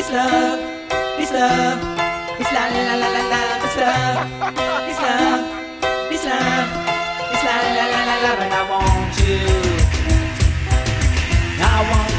this love, this love, this la la la la la la, this love, this love, this love, this la la la la la, and I want you, I want